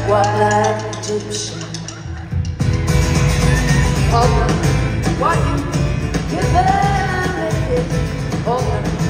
walk like Egyptian. Hold on, why you give it? Hold on.